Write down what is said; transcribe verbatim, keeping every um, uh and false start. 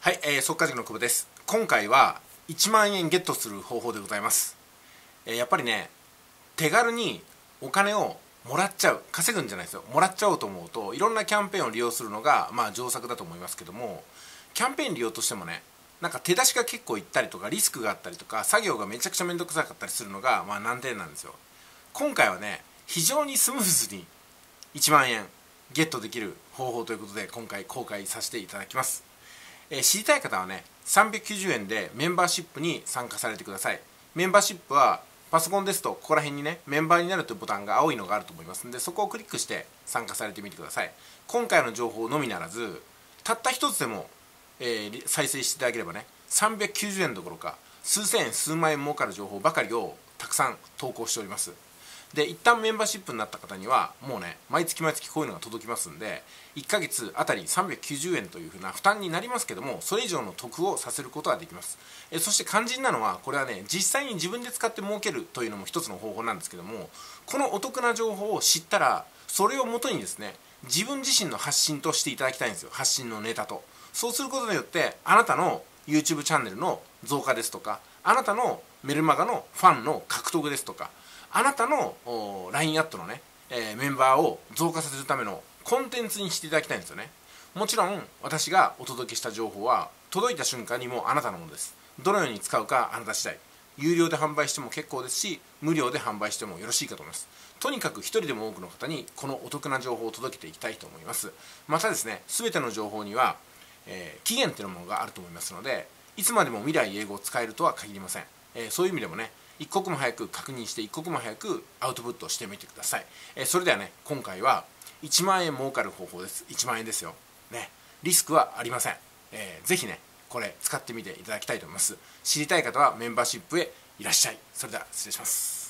はい、えー、速稼塾の久保です。今回はいちまんえんゲットする方法でございます。えー、やっぱりね、手軽にお金をもらっちゃう、稼ぐんじゃないですよ、もらっちゃおうと思うといろんなキャンペーンを利用するのがまあ上策だと思いますけども、キャンペーン利用としてもね、なんか手出しが結構いったりとかリスクがあったりとか作業がめちゃくちゃ面倒くさかったりするのがまあ難点なんですよ。今回はね、非常にスムーズにいちまんえんゲットできる方法ということで今回公開させていただきます。えー、知りたい方はね、さんびゃくきゅうじゅうえんでメンバーシップに参加されてください。メンバーシップはパソコンですとここら辺にね、メンバーになるというボタンが青いのがあると思いますので、そこをクリックして参加されてみてください。今回の情報のみならず、たった一つでも、えー、再生していただければね、さんびゃくきゅうじゅうえんどころか数千円数万円儲かる情報ばかりをたくさん投稿しております。で、一旦メンバーシップになった方にはもうね、毎月毎月こういうのが届きますんで、いっかげつあたりさんびゃくきゅうじゅうえんというふうな負担になりますけども、それ以上の得をさせることができます。えそして肝心なのは、これはね、実際に自分で使って儲けるというのも一つの方法なんですけども、このお得な情報を知ったらそれをもとにですね、自分自身の発信としていただきたいんですよ。発信のネタと。そうすることによってあなたの YouTube チャンネルの増加ですとか、あなたのメルマガのファンの獲得ですとか、あなたの ライン アットのね、えー、メンバーを増加させるためのコンテンツにしていただきたいんですよね。もちろん私がお届けした情報は届いた瞬間にもうあなたのものです。どのように使うかあなた次第。有料で販売しても結構ですし、無料で販売してもよろしいかと思います。とにかく一人でも多くの方にこのお得な情報を届けていきたいと思います。またですね、全ての情報には、えー、期限というものがあると思いますので、いつまでも未来英語を使えるとは限りません。えー、そういう意味でもね、一刻も早く確認して一刻も早くアウトプットしてみてください。えー、それではね、今回はいちまんえん儲かる方法です。いちまんえんですよ、ね、リスクはありません。えー、ぜひね、これ使ってみていただきたいと思います。知りたい方はメンバーシップへいらっしゃい。それでは失礼します。